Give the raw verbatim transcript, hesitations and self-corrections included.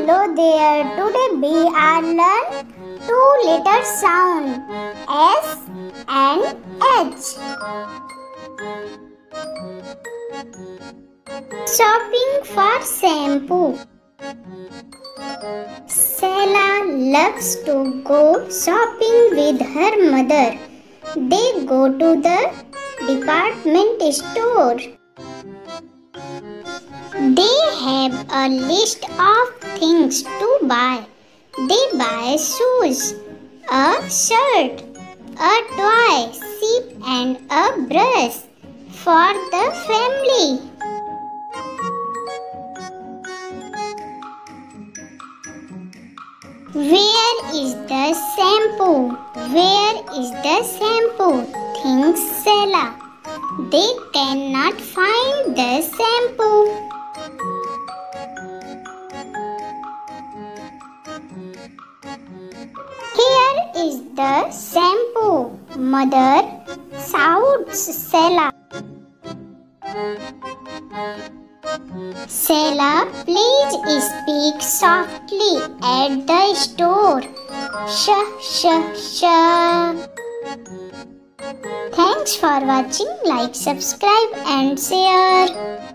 Hello there. Today we are learn two letter sound S and H. Shopping for shampoo. Sela loves to go shopping with her mother. They go to the department store. They have a list of things to buy. They buy shoes, a shirt, a toy, sheep and a brush for the family. Where is the shampoo? Where is the shampoo? Thinks Sela. They cannot find the shampoo. Here is the shampoo. Mother shouts Sela. Sela, please speak softly at the store. Shh, shh, shh. Thanks for watching. Like, subscribe and share.